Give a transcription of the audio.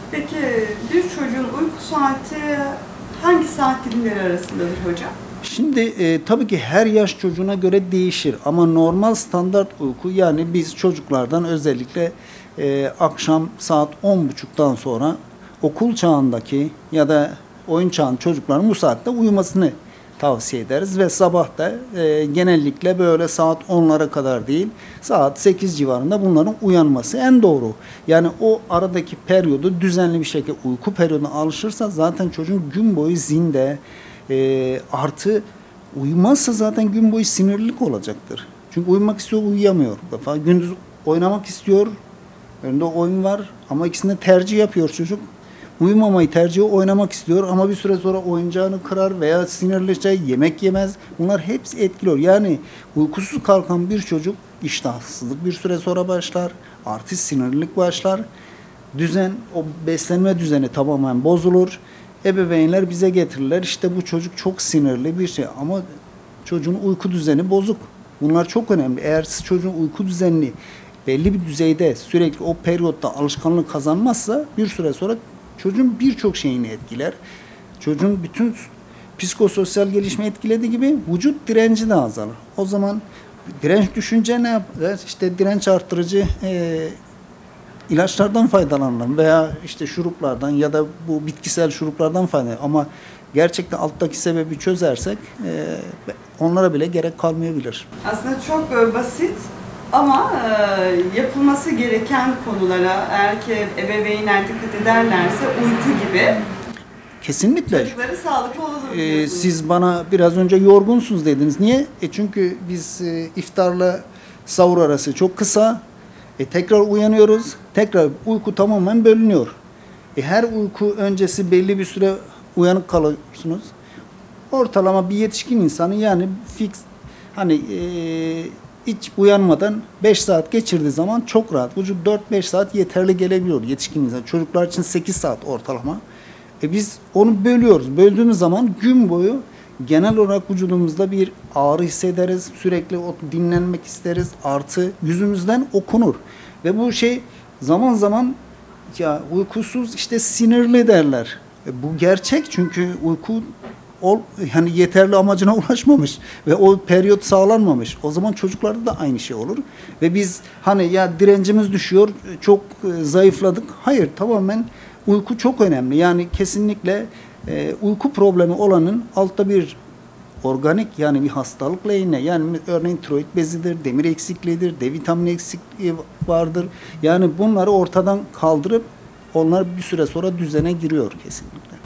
Peki bir çocuğun uyku saati hangi saat dilimleri arasındadır hocam? Şimdi tabii ki her yaş çocuğuna göre değişir ama normal standart uyku, yani biz çocuklardan özellikle akşam saat 10.30'dan sonra okul çağındaki ya da oyun çağın çocukların bu saatte uyumasını tavsiye ederiz ve sabah da genellikle böyle saat 10'lara kadar değil, saat 8 civarında bunların uyanması en doğru. Yani o aradaki periyodu düzenli bir şekilde, uyku periyoduna alışırsa zaten çocuğun gün boyu zinde, artı uyumazsa zaten gün boyu sinirlilik olacaktır. Çünkü uyumak istiyor, uyuyamıyor. Gündüz oynamak istiyor, önünde oyun var ama ikisini tercih yapıyor çocuk. Uyumamayı tercih, oynamak istiyor ama bir süre sonra oyuncağını kırar veya sinirleşecek, yemek yemez. Bunlar hepsi etkiliyor. Yani uykusuz kalkan bir çocuk iştahsızlık bir süre sonra başlar, artı sinirlilik başlar. Düzen, o beslenme düzeni tamamen bozulur. Ebeveynler bize getirirler. İşte bu çocuk çok sinirli bir şey ama çocuğun uyku düzeni bozuk. Bunlar çok önemli. Eğer siz çocuğun uyku düzenini belli bir düzeyde sürekli o periyotta alışkanlık kazanmazsa bir süre sonra çocuğun birçok şeyini etkiler. Çocuğun bütün psikososyal gelişme etkilediği gibi vücut direnci de azalır. O zaman direnç düşünce ne yapar? İşte direnç arttırıcı ilaçlardan faydalanalım veya işte şuruplardan ya da bu bitkisel şuruplardan faydalanalım. Ama gerçekten alttaki sebebi çözersek onlara bile gerek kalmayabilir. Aslında çok basit ama yapılması gereken konulara eğer ki ebeveynler dikkat ederlerse uyku gibi Kesinlikle. çocukları sağlıklı olur diyorsunuz. Siz bana biraz önce yorgunsunuz dediniz. Niye? Çünkü biz iftarla sahur arası çok kısa. Tekrar uyanıyoruz. Tekrar uyku tamamen bölünüyor. Her uyku öncesi belli bir süre uyanık kalıyorsunuz. Ortalama bir yetişkin insanı, yani fix, hani hiç uyanmadan 5 saat geçirdiği zaman çok rahat. Vücut 4-5 saat yeterli gelebiliyor yetişkin insan. Çocuklar için 8 saat ortalama. Biz onu bölüyoruz. Böldüğümüz zaman gün boyu genel olarak vücudumuzda bir ağrı hissederiz. Sürekli dinlenmek isteriz. Artı yüzümüzden okunur. Ve bu şey zaman zaman ya uykusuz işte sinirli derler. Bu gerçek, çünkü uyku hani yeterli amacına ulaşmamış ve o periyot sağlanmamış. O zaman çocuklarda da aynı şey olur. Ve biz hani ya direncimiz düşüyor, çok zayıfladık. Hayır, tamamen uyku çok önemli. Yani kesinlikle uyku problemi olanın altta bir organik, yani bir hastalıkla ilgili, yani örneğin tiroid bezidir, demir eksikliğidir, D vitamini eksikliği vardır. Yani bunları ortadan kaldırıp onlar bir süre sonra düzene giriyor kesinlikle.